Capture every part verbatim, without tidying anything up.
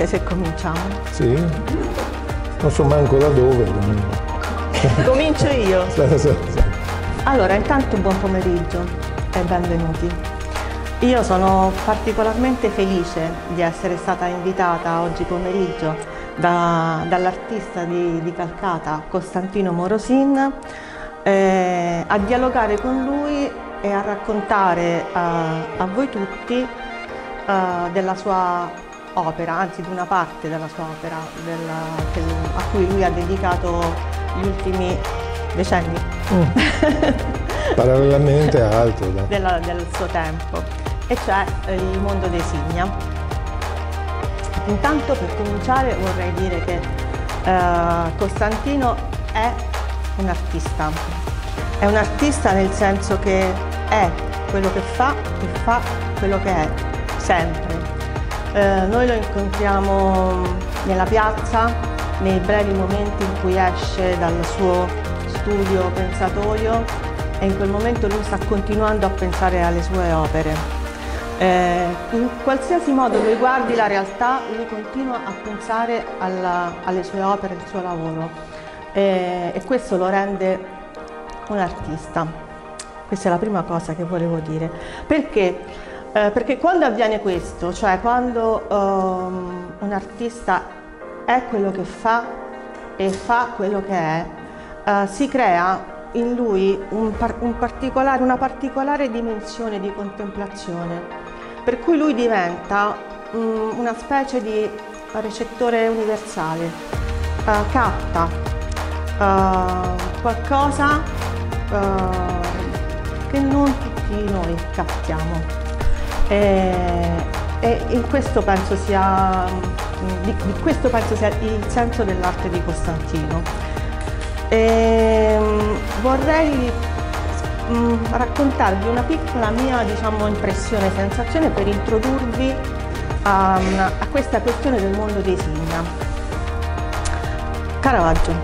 dite se cominciamo? Sì, non so manco da dove. Comincio io? Sì, sì, sì. Allora, intanto buon pomeriggio e benvenuti. Io sono particolarmente felice di essere stata invitata oggi pomeriggio da, dall'artista di, di Calcata, Costantino Morosin, eh, a dialogare con lui e a raccontare a, a voi tutti uh, della sua opera, anzi di una parte della sua opera, della, che, a cui lui ha dedicato gli ultimi decenni. Mm. Parallelamente a altro. Dai. Della, del suo tempo, e cioè eh, il mondo dei Signa. Intanto, per cominciare, vorrei dire che eh, Costantino è un artista. È un artista nel senso che è quello che fa e fa quello che è, sempre. Eh, noi lo incontriamo nella piazza, nei brevi momenti in cui esce dal suo studio pensatorio, e in quel momento lui sta continuando a pensare alle sue opere. Eh, in qualsiasi modo lui guardi la realtà, lui continua a pensare alla, alle sue opere, al suo lavoro, eh, e questo lo rende un artista. Questa è la prima cosa che volevo dire. Perché? Eh, perché quando avviene questo, cioè quando um, un artista è quello che fa e fa quello che è, uh, si crea in lui un par un particolare, una particolare dimensione di contemplazione, per cui lui diventa um, una specie di recettore universale, uh, capta uh, qualcosa uh, che non tutti noi captiamo, e, e in questo penso sia, di, di questo penso sia il senso dell'arte di Costantino. E vorrei mh, raccontarvi una piccola mia, diciamo, impressione, sensazione per introdurvi a, a questa questione del mondo dei Signa. Caravaggio.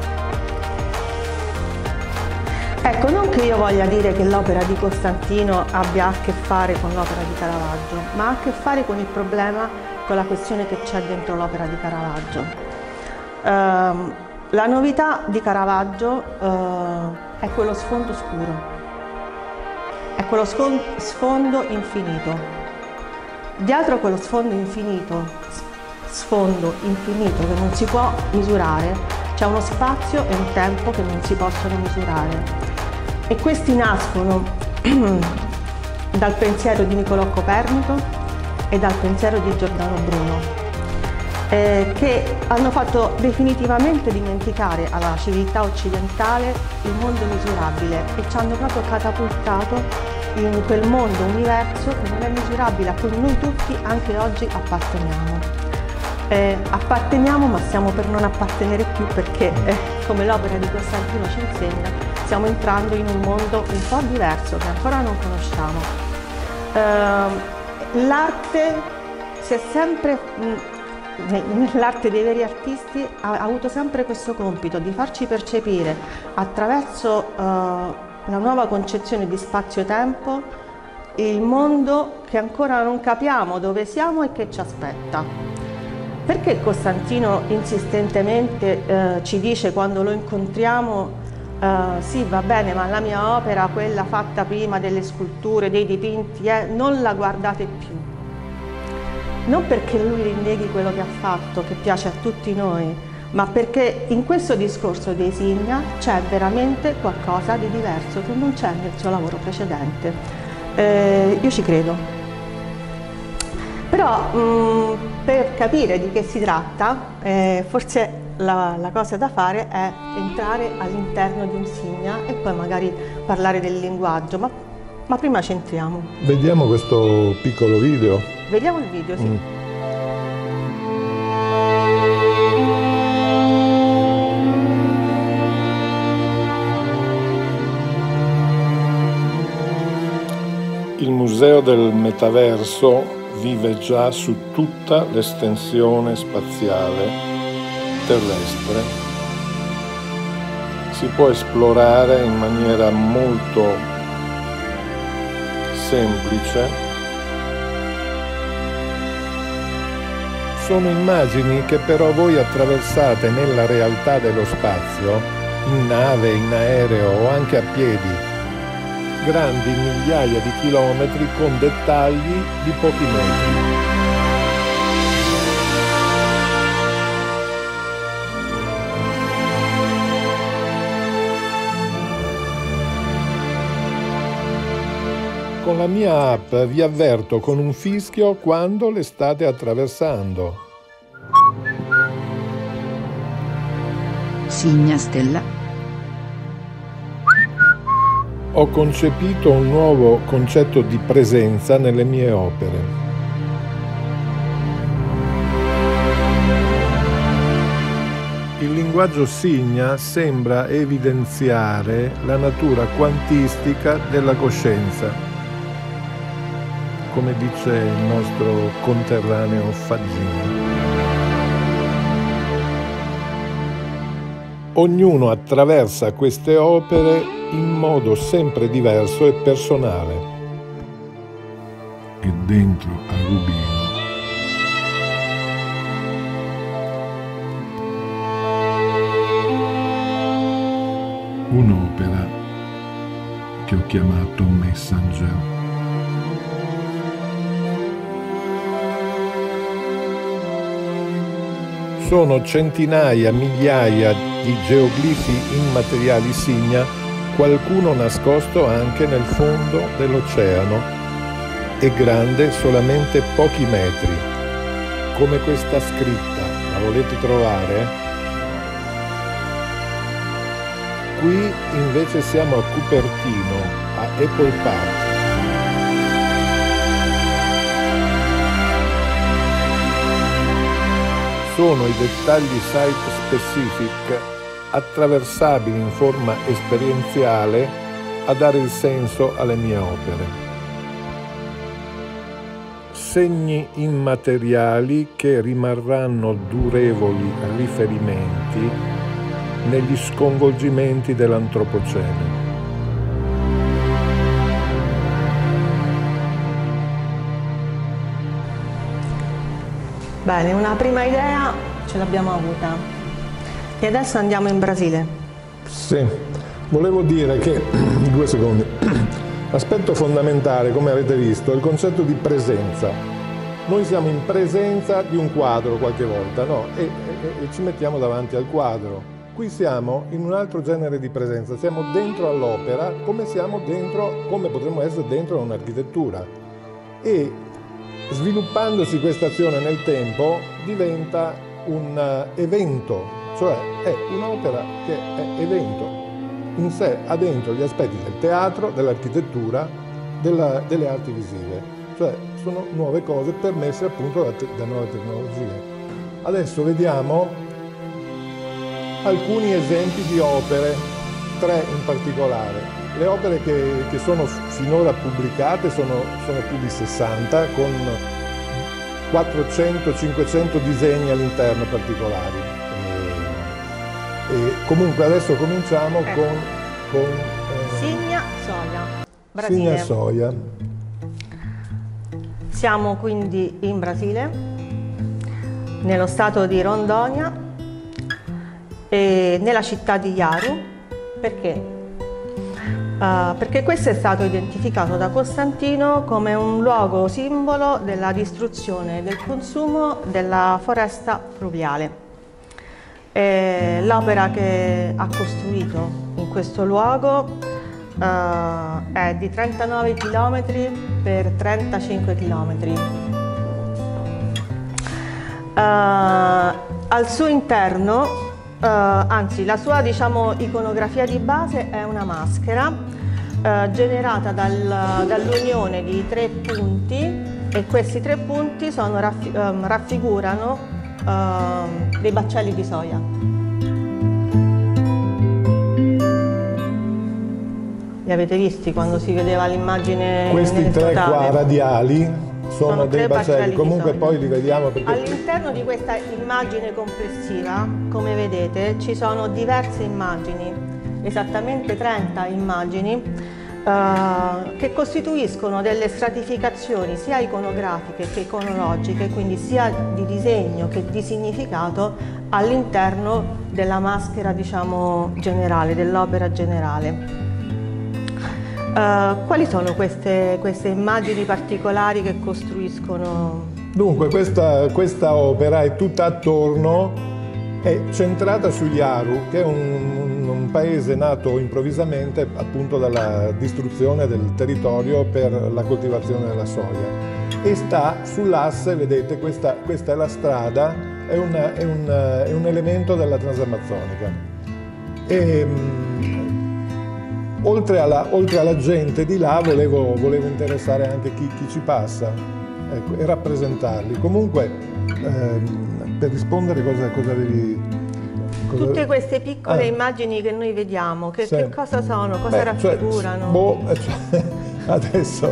Ecco, non che io voglia dire che l'opera di Costantino abbia a che fare con l'opera di Caravaggio, ma ha a che fare con il problema, con la questione che c'è dentro l'opera di Caravaggio. Um, La novità di Caravaggio uh, è quello sfondo scuro, è quello sfondo infinito. Dietro quello sfondo infinito, sfondo infinito che non si può misurare, c'è uno spazio e un tempo che non si possono misurare. E questi nascono dal pensiero di Niccolò Copernico e dal pensiero di Giordano Bruno, Eh, che hanno fatto definitivamente dimenticare alla civiltà occidentale il mondo misurabile e ci hanno proprio catapultato in quel mondo, universo che non è misurabile, a cui noi tutti anche oggi apparteniamo. Eh, apparteniamo, ma stiamo per non appartenere più, perché, eh, come l'opera di Costantino ci insegna, stiamo entrando in un mondo un po' diverso che ancora non conosciamo. Eh, l'arte si è sempre... Mh, L'arte dei veri artisti ha avuto sempre questo compito di farci percepire, attraverso uh, una nuova concezione di spazio-tempo, il mondo che ancora non capiamo, dove siamo e che ci aspetta. Perché Costantino insistentemente uh, ci dice, quando lo incontriamo, uh, sì, va bene, ma la mia opera, quella fatta prima delle sculture, dei dipinti, eh, non la guardate più. Non perché lui rinneghi quello che ha fatto, che piace a tutti noi, ma perché in questo discorso dei Signa c'è veramente qualcosa di diverso che non c'è nel suo lavoro precedente. Eh, io ci credo. Però mh, per capire di che si tratta, eh, forse la, la cosa da fare è entrare all'interno di un Signa e poi magari parlare del linguaggio, ma, ma prima ci entriamo. Vediamo questo piccolo video. Vediamo il video, sì. Mm. Il Museo del Metaverso vive già su tutta l'estensione spaziale terrestre. Si può esplorare in maniera molto semplice Sono immagini che però voi attraversate nella realtà dello spazio, in nave, in aereo o anche a piedi, grandi migliaia di chilometri con dettagli di pochi metri. Con la mia app vi avverto con un fischio quando le state attraversando. Signa stella. Ho concepito un nuovo concetto di presenza nelle mie opere. Il linguaggio Signa sembra evidenziare la natura quantistica della coscienza, come dice il nostro conterraneo Faggini. Ognuno attraversa queste opere in modo sempre diverso e personale. E dentro a Rubino un'opera che ho chiamato Messenger. Sono centinaia, migliaia di geoglifi immateriali Signa, qualcuno nascosto anche nel fondo dell'oceano e grande solamente pochi metri, come questa scritta. La volete trovare? Qui invece siamo a Cupertino, a Apple Park. Sono i dettagli site specific attraversabili in forma esperienziale a dare il senso alle mie opere. Segni immateriali che rimarranno durevoli riferimenti negli sconvolgimenti dell'antropocene. Bene, una prima idea ce l'abbiamo avuta e adesso andiamo in Brasile. Sì, volevo dire che, due secondi, l'aspetto fondamentale, come avete visto, è il concetto di presenza. Noi siamo in presenza di un quadro qualche volta, no? E, e, e ci mettiamo davanti al quadro. Qui siamo in un altro genere di presenza, siamo dentro all'opera come siamo dentro, come potremmo essere dentro a un'architettura. E sviluppandosi questa azione nel tempo diventa un uh, evento, cioè è un'opera che è evento, in sé ha dentro gli aspetti del teatro, dell'architettura, della, delle arti visive, cioè sono nuove cose permesse appunto da, te, da nuove tecnologie. Adesso vediamo alcuni esempi di opere, tre in particolare. Le opere che, che sono finora pubblicate sono, sono più di sessanta, con quattrocento cinquecento disegni all'interno particolari. E, e comunque adesso cominciamo ecco. con, con eh, Signa Soia, Brasile. Signa Soia. Siamo quindi in Brasile, nello stato di Rondônia e nella città di Yaru. Perché? Uh, perché questo è stato identificato da Costantino come un luogo simbolo della distruzione e del consumo della foresta pluviale. L'opera che ha costruito in questo luogo uh, è di trentanove chilometri per trentacinque chilometri. Uh, al suo interno Uh, anzi, la sua diciamo, iconografia di base è una maschera uh, generata dal, dall'unione di tre punti, e questi tre punti sono, raffi um, raffigurano uh, dei baccelli di soia. Li avete visti quando si vedeva l'immagine? Questi tre qua radiali sono, sono dei baccelli, comunque poi li vediamo perché... All'interno di questa immagine complessiva, come vedete, ci sono diverse immagini, esattamente trenta immagini, Uh, che costituiscono delle stratificazioni sia iconografiche che iconologiche, quindi sia di disegno che di significato all'interno della maschera, diciamo, generale, dell'opera generale. Uh, quali sono queste, queste immagini particolari che costruiscono? Dunque, questa, questa opera è tutta attorno, è centrata sugli Aru, che è un, un paese nato improvvisamente appunto dalla distruzione del territorio per la coltivazione della soia, e sta sull'asse, vedete, questa, questa è la strada, è, una, è, un, è un elemento della Transamazzonica. E, mh, oltre, alla, oltre alla gente di là volevo, volevo interessare anche chi, chi ci passa, ecco, e rappresentarli. Comunque, ehm, per rispondere cosa, cosa devi... Cosa... Tutte queste piccole ah. immagini che noi vediamo, che, sì. che cosa sono, cosa Beh, raffigurano? Cioè, boh, cioè, adesso...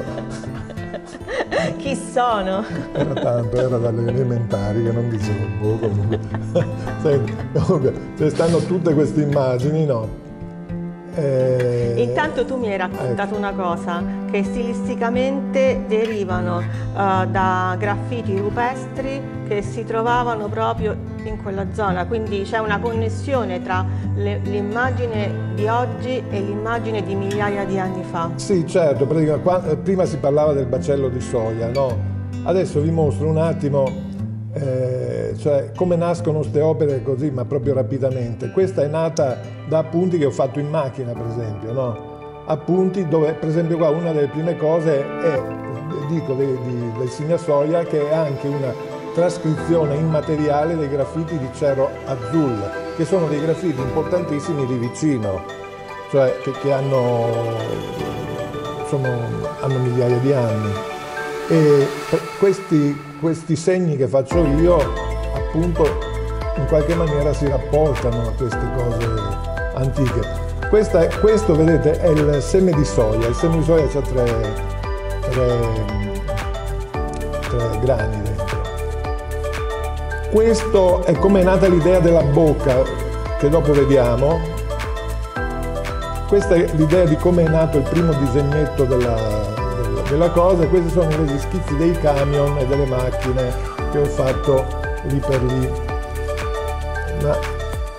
Chi sono? Era tanto, era dalle elementari che non dicevo boh, comunque. Senti, comunque, cioè, stanno tutte queste immagini, no? Eh... Intanto tu mi hai raccontato ecco. una cosa, che stilisticamente derivano uh, da graffiti rupestri che si trovavano proprio in quella zona, quindi c'è una connessione tra l'immagine di oggi e l'immagine di migliaia di anni fa. Sì, certo, prima si parlava del baccello di soia, no? Adesso vi mostro un attimo eh, cioè, come nascono queste opere così, ma proprio rapidamente. Questa è nata da appunti che ho fatto in macchina, per esempio, no? Appunti dove, per esempio, qua una delle prime cose è, dico, di, di, del Signasoia, che è anche una trascrizione immateriale dei graffiti di Cerro Azul, che sono dei graffiti importantissimi lì vicino, cioè che, che hanno, sono, hanno migliaia di anni. E questi, questi segni che faccio io, appunto, in qualche maniera si rapportano a queste cose antiche. Questa è, questo, vedete, è il seme di soia. Il seme di soia ha tre, tre, tre grani dentro. Questo è come è nata l'idea della bocca, che dopo vediamo. Questa è l'idea di come è nato il primo disegnetto della, della, della cosa, e questi sono gli schizzi dei camion e delle macchine che ho fatto lì per lì. Ma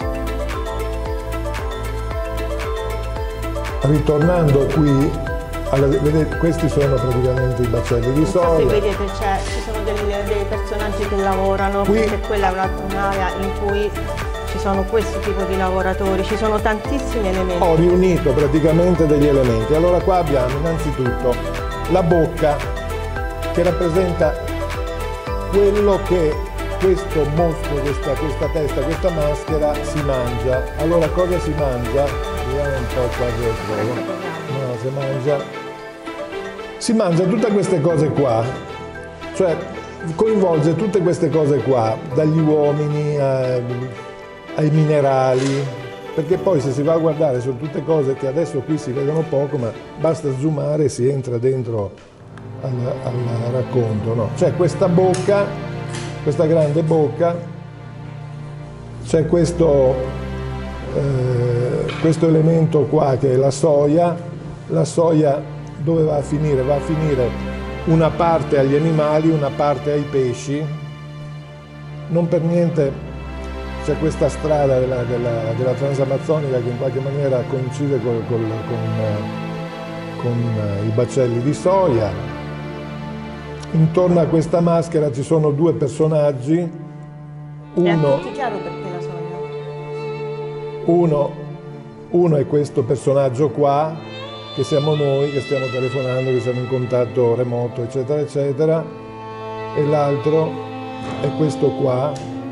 ritornando qui, alla, vedete, questi sono praticamente i baccelli di soia. Se vedete, ci sono dei, dei personaggi che lavorano, qui, perché quella è un'area in cui ci sono questo tipo di lavoratori, ci sono tantissimi elementi. Ho riunito praticamente degli elementi. Allora qua abbiamo innanzitutto la bocca, che rappresenta quello che questo mostro, questa, questa testa, questa maschera si mangia. Allora cosa si mangia? Vediamo un po' qua dietro. No, si mangia. Si mangia tutte queste cose qua, cioè coinvolge tutte queste cose qua, dagli uomini a, ai minerali, perché poi se si va a guardare sono tutte cose che adesso qui si vedono poco, ma basta zoomare e si entra dentro al, al racconto, no? C'è questa bocca, questa grande bocca, c'è questo, eh, questo elemento qua che è la soia. La soia dove va a finire? Va a finire una parte agli animali, una parte ai pesci. Non per niente c'è questa strada della, della, della Transamazzonica che in qualche maniera coincide col, col, con, con i baccelli di soia. Intorno a questa maschera ci sono due personaggi. Uno, è a tutti chiaro perché la soia? Uno, uno è questo personaggio qua, che siamo noi, che stiamo telefonando, che siamo in contatto remoto, eccetera, eccetera, e l'altro è questo qua,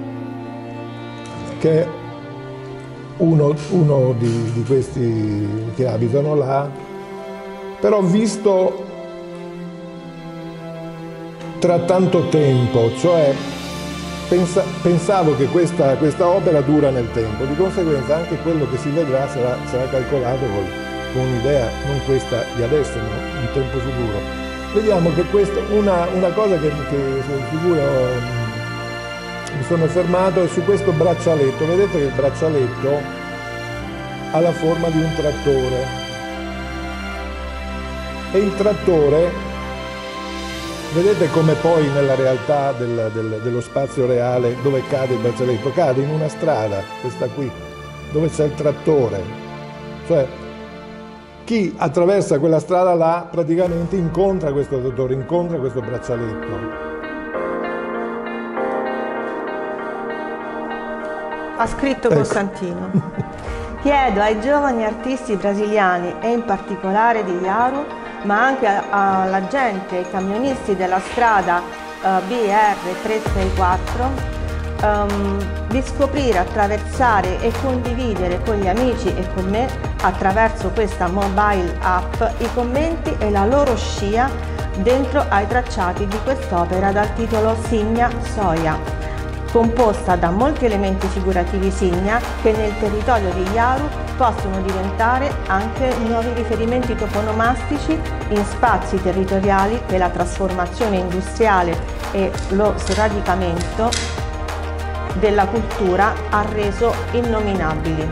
che è uno, uno di, di questi che abitano là, però visto tra tanto tempo, cioè pensa, pensavo che questa, questa opera dura nel tempo, di conseguenza anche quello che si vedrà sarà, sarà calcolato col con un'idea, non questa di adesso, ma in tempo futuro. Vediamo che questa, una, una cosa che, che sul figura mi sono fermato è su questo braccialetto. Vedete che il braccialetto ha la forma di un trattore. E il trattore, vedete come poi nella realtà del, del, dello spazio reale dove cade il braccialetto? Cade in una strada, questa qui, dove c'è il trattore. Cioè, chi attraversa quella strada là praticamente incontra questo trattore, incontra questo braccialetto. Ha scritto Ecco. Costantino. Chiedo ai giovani artisti brasiliani e in particolare di Yaro, ma anche alla gente, ai camionisti della strada uh, B R trecentosessantaquattro, um, di scoprire, attraversare e condividere con gli amici e con me, attraverso questa mobile app, i commenti e la loro scia dentro ai tracciati di quest'opera dal titolo Signa Soia, composta da molti elementi figurativi Signa che nel territorio di Yaru possono diventare anche nuovi riferimenti toponomastici in spazi territoriali che la trasformazione industriale e lo sradicamento della cultura ha reso innominabili.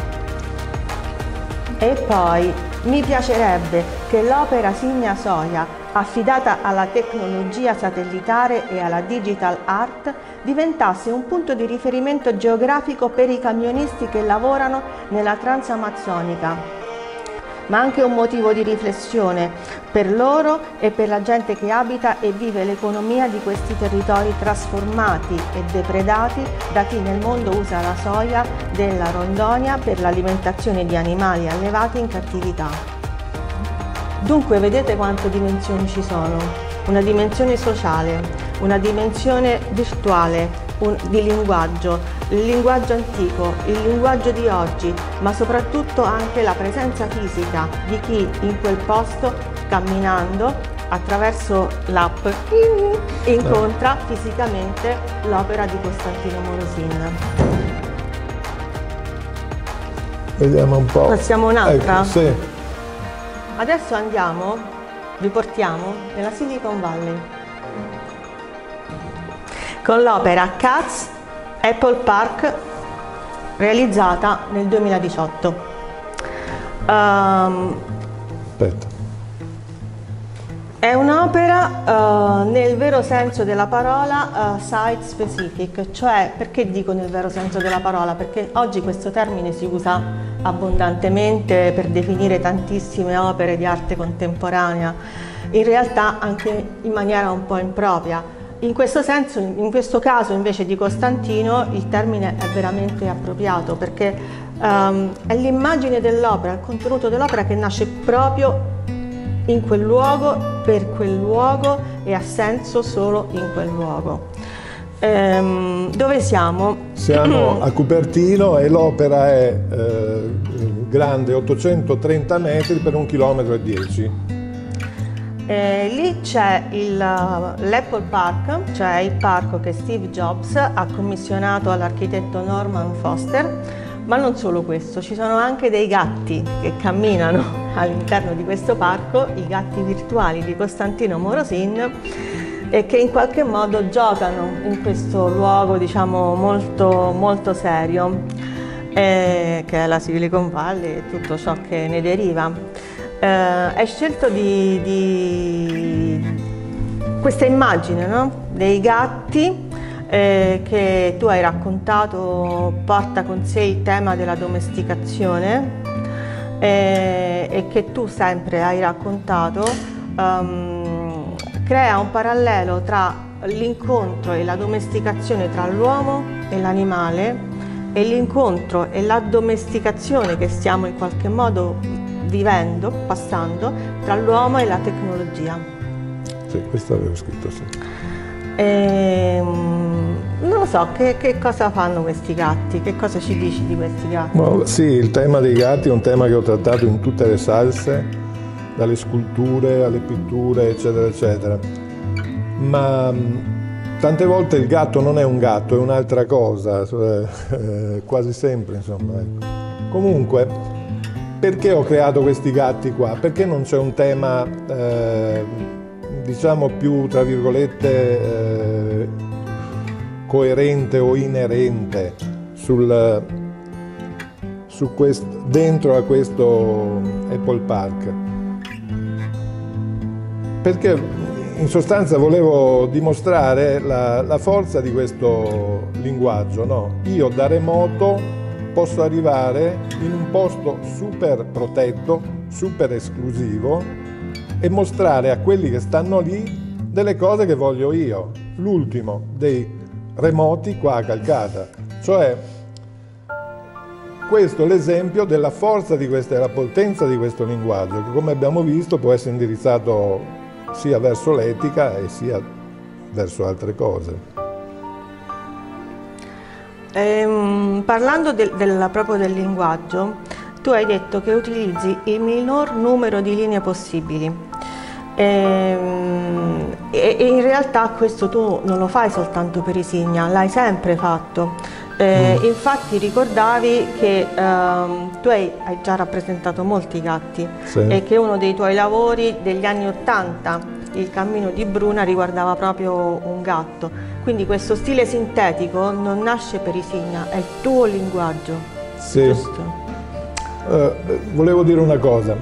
E poi mi piacerebbe che l'opera Signa Soia, affidata alla tecnologia satellitare e alla digital art, diventasse un punto di riferimento geografico per i camionisti che lavorano nella transamazzonica, ma anche un motivo di riflessione per loro e per la gente che abita e vive l'economia di questi territori trasformati e depredati da chi nel mondo usa la soia della Rondonia per l'alimentazione di animali allevati in cattività. Dunque vedete quante dimensioni ci sono, una dimensione sociale, una dimensione virtuale, un, di linguaggio, il linguaggio antico, il linguaggio di oggi, ma soprattutto anche la presenza fisica di chi in quel posto, camminando attraverso l'app, incontra fisicamente l'opera di Costantino Morosin. Vediamo un po'. Passiamo un'altra? Ecco, sì. Adesso andiamo, vi portiamo nella Silicon Valley con l'opera Cats Apple Park realizzata nel duemiladiciotto. Um, Aspetta. È un'opera uh, nel vero senso della parola uh, site specific, cioè perché dico nel vero senso della parola? Perché oggi questo termine si usa abbondantemente per definire tantissime opere di arte contemporanea, in realtà anche in maniera un po' impropria. In questo senso, in questo caso invece di Costantino, il termine è veramente appropriato perché um, è l'immagine dell'opera, il contenuto dell'opera che nasce proprio in quel luogo, per quel luogo e ha senso solo in quel luogo. Ehm, dove siamo? Siamo a Cupertino e l'opera è eh, grande ottocentotrenta metri per un chilometro e dieci. Eh, lì c'è l'Apple Park, cioè il parco che Steve Jobs ha commissionato all'architetto Norman Foster. Ma non solo questo, ci sono anche dei gatti che camminano all'interno di questo parco, i gatti virtuali di Costantino Morosin, e che in qualche modo giocano in questo luogo, diciamo, molto, molto serio, eh, che è la Silicon Valley e tutto ciò che ne deriva. Eh, hai scelto di, di questa immagine, no? Dei gatti Eh, che tu hai raccontato porta con sé il tema della domesticazione eh, e che tu sempre hai raccontato, um, crea un parallelo tra l'incontro e la domesticazione tra l'uomo e l'animale e l'incontro e la domesticazione che stiamo in qualche modo vivendo, passando, tra l'uomo e la tecnologia. Sì, questo avevo scritto, sì. E, non lo so, che, che cosa fanno questi gatti? Che cosa ci dici di questi gatti? No, sì, il tema dei gatti è un tema che ho trattato in tutte le salse, dalle sculture alle pitture, eccetera, eccetera. Ma tante volte il gatto non è un gatto, è un'altra cosa, eh, quasi sempre, insomma. Ecco. Comunque, perché ho creato questi gatti qua? Perché non c'è un tema... Eh, diciamo più, tra virgolette, eh, coerente o inerente sul, su quest, dentro a questo Apple Park. perché in sostanza volevo dimostrare la, la forza di questo linguaggio, no? Io da remoto posso arrivare in un posto super protetto, super esclusivo e mostrare a quelli che stanno lì delle cose che voglio io. L'ultimo dei remoti qua a Calcata, cioè questo è l'esempio della forza di questa, della potenza di questo linguaggio, che come abbiamo visto può essere indirizzato sia verso l'etica e sia verso altre cose. Ehm, parlando del, del, proprio del linguaggio, tu hai detto che utilizzi il minor numero di linee possibili. Ehm, e, e in realtà questo tu non lo fai soltanto per Isigna, l'hai sempre fatto. Eh, mm. Infatti ricordavi che ehm, tu hai, hai già rappresentato molti gatti, sì, e che uno dei tuoi lavori degli anni ottanta, Il cammino di Bruna, riguardava proprio un gatto. Quindi questo stile sintetico non nasce per Isigna, è il tuo linguaggio, sì, giusto? Uh, volevo dire una cosa.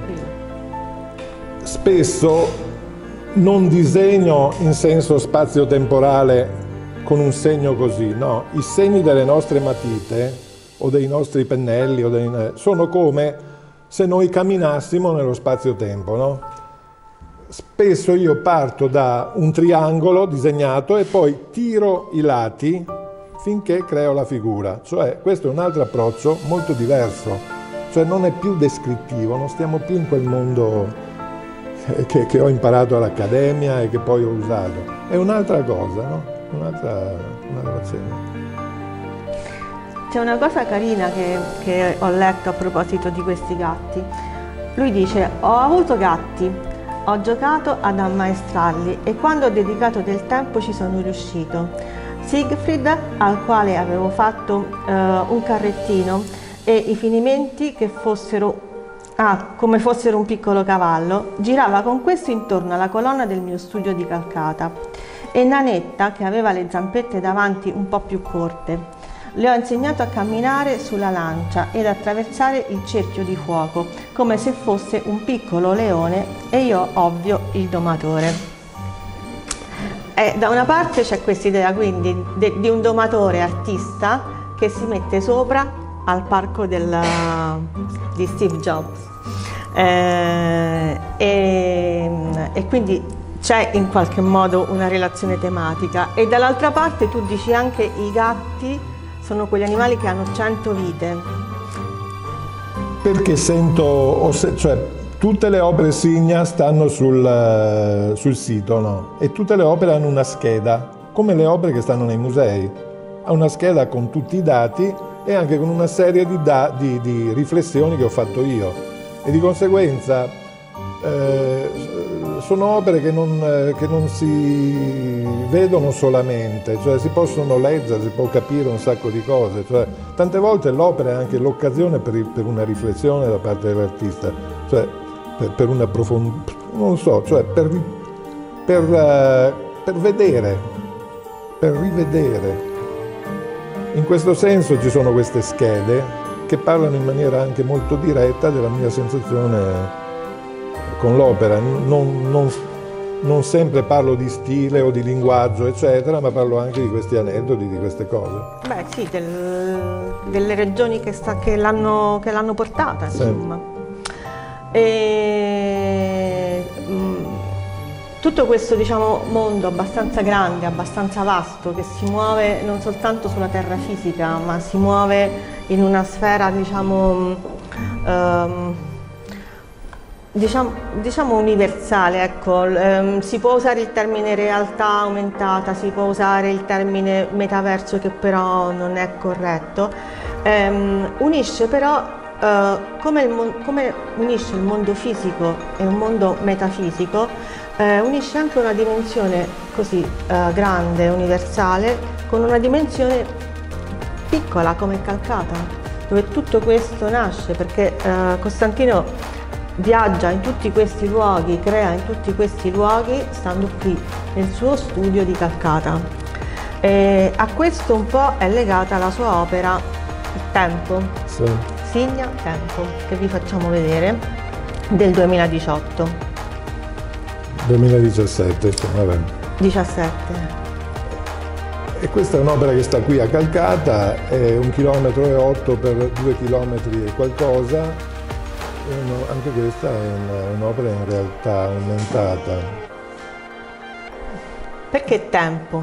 Spesso non disegno in senso spazio-temporale con un segno così, no? I segni delle nostre matite o dei nostri pennelli o dei, sono come se noi camminassimo nello spazio-tempo, no? Spesso io parto da un triangolo disegnato e poi tiro i lati finché creo la figura. Cioè, questo è un altro approccio molto diverso. Cioè, non è più descrittivo, non stiamo più in quel mondo che, che ho imparato all'accademia e che poi ho usato. È un'altra cosa, no? Un'altra faccenda. C'è una cosa carina che, che ho letto a proposito di questi gatti. Lui dice: ho avuto gatti, ho giocato ad ammaestrarli e quando ho dedicato del tempo ci sono riuscito. Siegfried, al quale avevo fatto uh, un carrettino e i finimenti che fossero ah, come fossero un piccolo cavallo, girava con questo intorno alla colonna del mio studio di Calcata. E Nanetta, che aveva le zampette davanti un po' più corte, le ho insegnato a camminare sulla lancia ed attraversare il cerchio di fuoco, come se fosse un piccolo leone e io, ovvio, il domatore. E da una parte c'è questa idea quindi de, di un domatore artista che si mette sopra al parco del, di Steve Jobs. Eh, e, e quindi c'è in qualche modo una relazione tematica, e dall'altra parte tu dici anche i gatti sono quegli animali che hanno cento vite. Perché sento, cioè tutte le opere Signa stanno sul, sul sito, no? E tutte le opere hanno una scheda, come le opere che stanno nei musei. Ha una scheda con tutti i dati e anche con una serie di, da, di, di riflessioni che ho fatto io. E di conseguenza eh, sono opere che non, eh, che non si vedono solamente, cioè si possono leggere, si può capire un sacco di cose, cioè, tante volte l'opera è anche l'occasione per, per una riflessione da parte dell'artista, cioè per, per una profondità, non so, cioè per, per, uh, per vedere, per rivedere. In questo senso ci sono queste schede che parlano in maniera anche molto diretta della mia sensazione con l'opera. Non, non, non sempre parlo di stile o di linguaggio, eccetera, ma parlo anche di questi aneddoti, di queste cose. Beh sì, del, delle regioni che, che l'hanno portata, insomma. Sì. E, mh, tutto questo, diciamo, mondo abbastanza grande, abbastanza vasto, che si muove non soltanto sulla terra fisica, ma si muove in una sfera, diciamo, um, diciamo, diciamo universale, ecco. Um, si può usare il termine realtà aumentata, si può usare il termine metaverso, che però non è corretto. Um, unisce però, uh, come, il come unisce il mondo fisico e un mondo metafisico, Eh, unisce anche una dimensione così eh, grande, universale, con una dimensione piccola come Calcata, dove tutto questo nasce, perché eh, Costantino viaggia in tutti questi luoghi, crea in tutti questi luoghi, stando qui nel suo studio di Calcata. E a questo un po' è legata la sua opera Il Tempo, sì. Signa Tempo, che vi facciamo vedere, del duemiladiciotto. duemiladiciassette, vabbè. diciassette. E questa è un'opera che sta qui a Calcata, è un chilometro e otto per due chilometri e qualcosa, e uno, anche questa è un'opera in realtà aumentata. Perché tempo?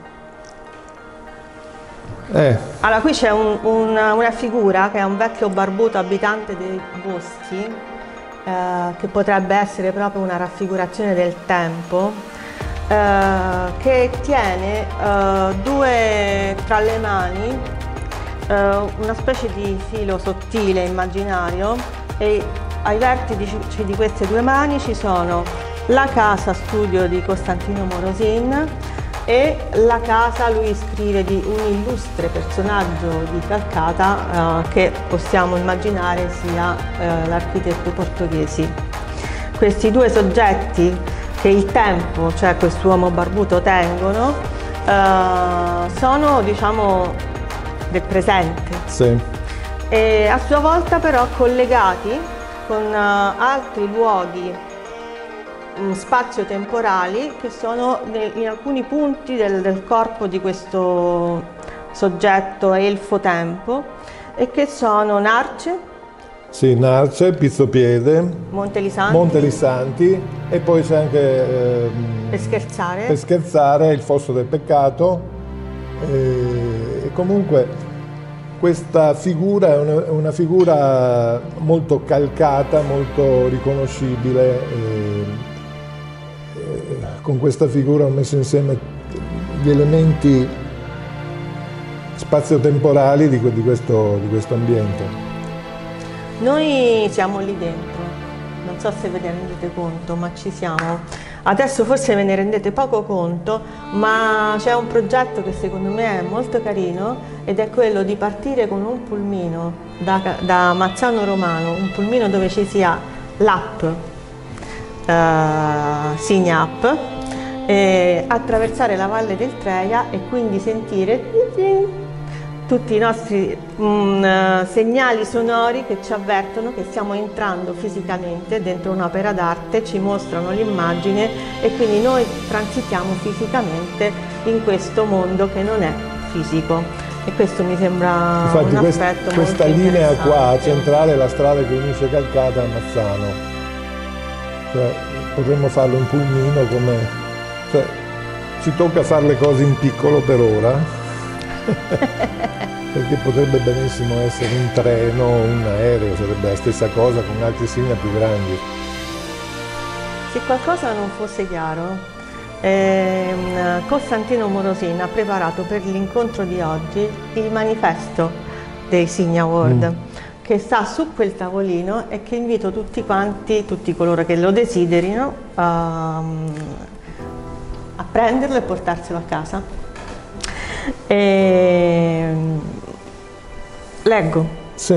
Eh. Allora, qui c'è un, un, una figura che è un vecchio barbuto abitante dei boschi, eh, che potrebbe essere proprio una raffigurazione del tempo. Uh, che tiene uh, due tra le mani uh, una specie di filo sottile immaginario, e ai vertici di queste due mani ci sono la casa studio di Costantino Morosin e la casa, lui scrive, di un illustre personaggio di Calcata uh, che possiamo immaginare sia uh, l'architetto Portoghesi. Questi due soggetti che il tempo, cioè quest'uomo barbuto, tengono, eh, sono, diciamo, del presente. Sì. E a sua volta però collegati con uh, altri luoghi um, spazio-temporali che sono in alcuni punti del, del corpo di questo soggetto elfo-tempo, e che sono Narce, Sì, Narce, Pizzopiede, Monte Lisanti, Monte Lisanti, e poi c'è anche eh, per scherzare. per scherzare il Fosso del Peccato, e, e comunque questa figura è una, una figura molto calcata, molto riconoscibile, e, e con questa figura ho messo insieme gli elementi spazio-temporali di, di, questo, di questo ambiente. Noi siamo lì dentro, non so se ve ne rendete conto, ma ci siamo. Adesso forse ve ne rendete poco conto, ma c'è un progetto che secondo me è molto carino, ed è quello di partire con un pulmino da, da Mazzano Romano, un pulmino dove ci sia l'app, uh, Signa App, e attraversare la Valle del Treia e quindi sentire tutti i nostri um, segnali sonori che ci avvertono che stiamo entrando fisicamente dentro un'opera d'arte, ci mostrano l'immagine, e quindi noi transitiamo fisicamente in questo mondo che non è fisico, e questo mi sembra Infatti, un quest aspetto questa molto linea qua interessante. centrale è la strada che unisce Calcata a Mazzano, cioè, potremmo farlo in pulmino, come, cioè, ci tocca fare le cose in piccolo per ora. Perché potrebbe benissimo essere un treno o un aereo, sarebbe la stessa cosa con altri segni più grandi. Se qualcosa non fosse chiaro, ehm, Costantino Morosin ha preparato per l'incontro di oggi il manifesto dei Signa World, mm. che sta su quel tavolino, e che invito tutti quanti, tutti coloro che lo desiderino, a, a prenderlo e portarselo a casa. E... leggo. Sì.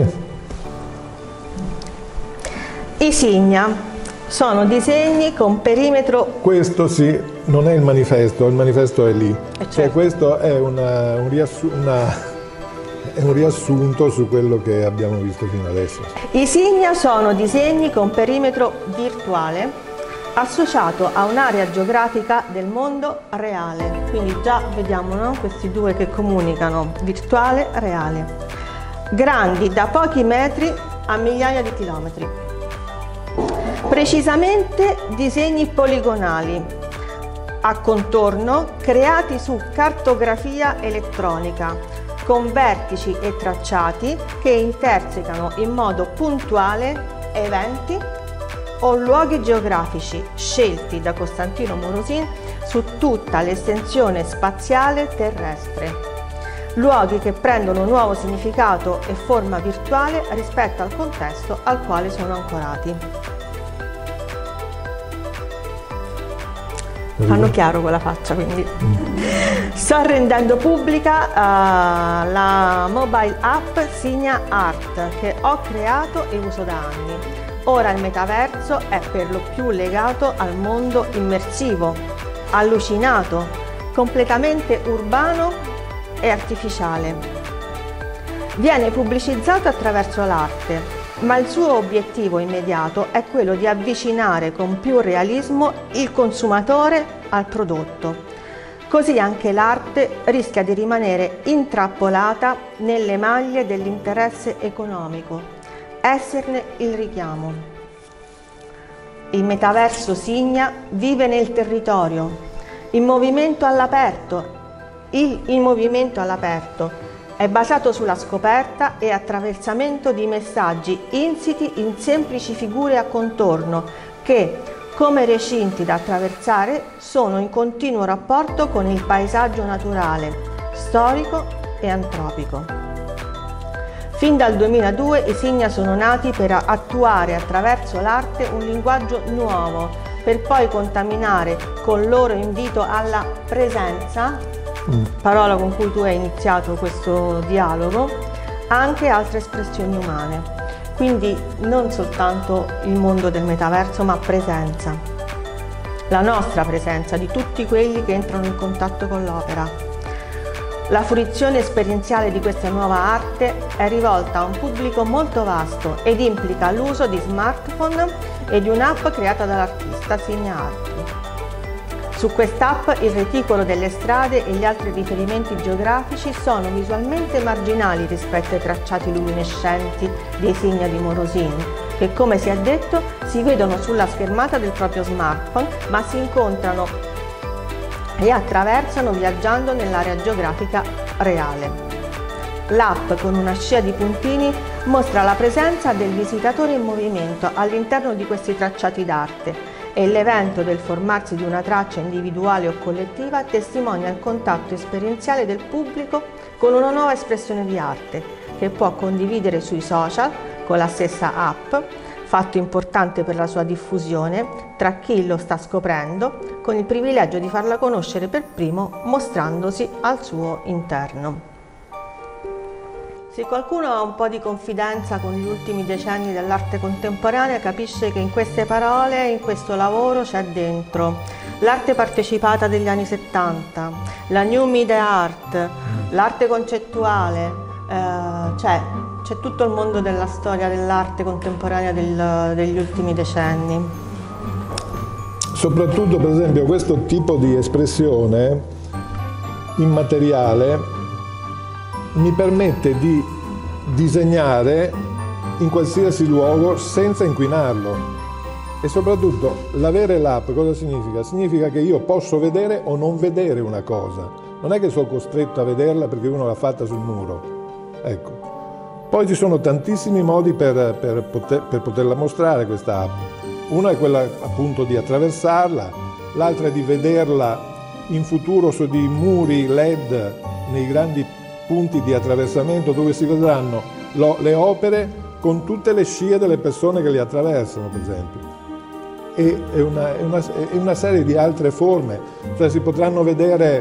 I Signa sono disegni con perimetro... Questo sì, non è il manifesto, il manifesto è lì. Eh certo. Cioè, questo è, una, un riassu una, è un riassunto su quello che abbiamo visto fino adesso. I Signa sono disegni con perimetro virtuale associato a un'area geografica del mondo reale. Quindi già vediamo, no? Questi due che comunicano, virtuale, reale. Grandi da pochi metri a migliaia di chilometri. Precisamente disegni poligonali a contorno creati su cartografia elettronica, con vertici e tracciati che intersecano in modo puntuale eventi o luoghi geografici scelti da Costantino Morosin su tutta l'estensione spaziale terrestre. Luoghi che prendono un nuovo significato e forma virtuale rispetto al contesto al quale sono ancorati. Fanno chiaro con la faccia, quindi. Sto rendendo pubblica uh, la mobile app Signa Art, che ho creato e uso da anni. Ora il metaverso è per lo più legato al mondo immersivo, allucinato, completamente urbano e artificiale. Viene pubblicizzato attraverso l'arte, ma il suo obiettivo immediato è quello di avvicinare con più realismo il consumatore al prodotto. Così anche l'arte rischia di rimanere intrappolata nelle maglie dell'interesse economico, esserne il richiamo. Il metaverso Signa vive nel territorio, in movimento all'aperto. Il, il movimento all'aperto è basato sulla scoperta e attraversamento di messaggi insiti in semplici figure a contorno che, come recinti da attraversare, sono in continuo rapporto con il paesaggio naturale, storico e antropico. Fin dal duemiladue i Signa sono nati per attuare attraverso l'arte un linguaggio nuovo, per poi contaminare con il loro invito alla presenza, parola con cui tu hai iniziato questo dialogo, anche altre espressioni umane. Quindi non soltanto il mondo del metaverso, ma presenza. La nostra presenza, di tutti quelli che entrano in contatto con l'opera. La fruizione esperienziale di questa nuova arte è rivolta a un pubblico molto vasto ed implica l'uso di smartphone e di un'app creata dall'artista Signa Art. Su quest'app il reticolo delle strade e gli altri riferimenti geografici sono visualmente marginali rispetto ai tracciati luminescenti dei Signa di Morosin, che, come si è detto, si vedono sulla schermata del proprio smartphone, ma si incontrano e attraversano viaggiando nell'area geografica reale. L'app, con una scia di puntini, mostra la presenza del visitatore in movimento all'interno di questi tracciati d'arte, e l'evento del formarsi di una traccia individuale o collettiva testimonia il contatto esperienziale del pubblico con una nuova espressione di arte che può condividere sui social con la stessa app, fatto importante per la sua diffusione tra chi lo sta scoprendo, con il privilegio di farla conoscere per primo mostrandosi al suo interno. Se qualcuno ha un po' di confidenza con gli ultimi decenni dell'arte contemporanea, capisce che in queste parole, in questo lavoro, c'è dentro l'arte partecipata degli anni settanta, la New Media Art, l'arte concettuale, eh, c'è, c'è tutto il mondo della storia dell'arte contemporanea del, degli ultimi decenni. Soprattutto, per esempio, questo tipo di espressione immateriale mi permette di disegnare in qualsiasi luogo senza inquinarlo. E soprattutto l'avere l'app cosa significa? Significa che io posso vedere o non vedere una cosa. Non è che sono costretto a vederla perché uno l'ha fatta sul muro. Ecco. Poi ci sono tantissimi modi per, per, poter, per poterla mostrare questa app. Uno è quella appunto di attraversarla, l'altra è di vederla in futuro su dei muri L E D nei grandi punti di attraversamento dove si vedranno lo, le opere con tutte le scie delle persone che le attraversano, per esempio. E, e, una, e, una, e una serie di altre forme, cioè si potranno vedere,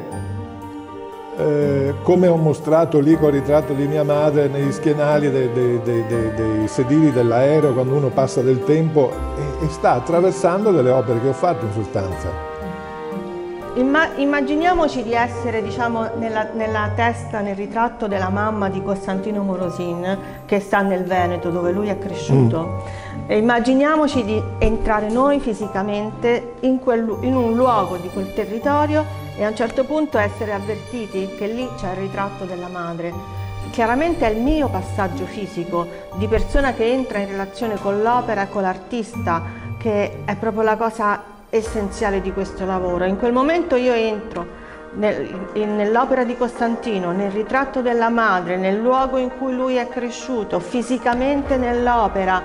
eh, come ho mostrato lì col ritratto di mia madre, negli schienali dei, dei, dei, dei, dei sedili dell'aereo, quando uno passa del tempo e, e sta attraversando delle opere che ho fatto in sostanza. Imma immaginiamoci di essere, diciamo, nella, nella testa, nel ritratto della mamma di Costantino Morosin, che sta nel Veneto, dove lui è cresciuto. Mm. E immaginiamoci di entrare noi fisicamente in, quel, in un luogo di quel territorio e a un certo punto essere avvertiti che lì c'è il ritratto della madre. Chiaramente è il mio passaggio fisico di persona che entra in relazione con l'opera e con l'artista, che è proprio la cosa essenziale di questo lavoro. In quel momento io entro nel, nell'opera di Costantino, nel ritratto della madre, nel luogo in cui lui è cresciuto, fisicamente nell'opera,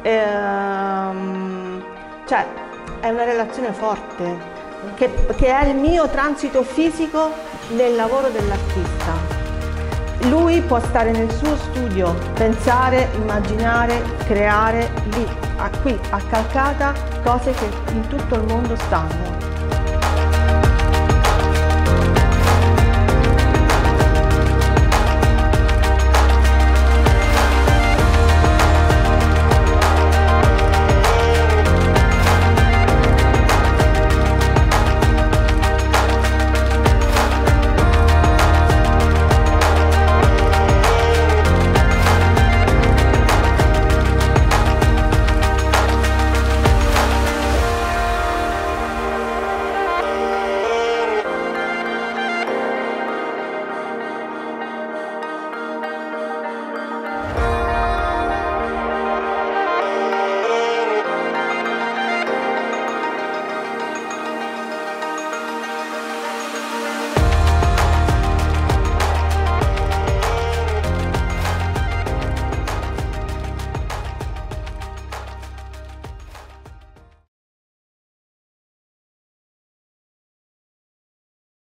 ehm, cioè è una relazione forte, che, che è il mio transito fisico nel lavoro dell'artista. Lui può stare nel suo studio, pensare, immaginare, creare lì, a qui, a Calcata, cose che in tutto il mondo stanno.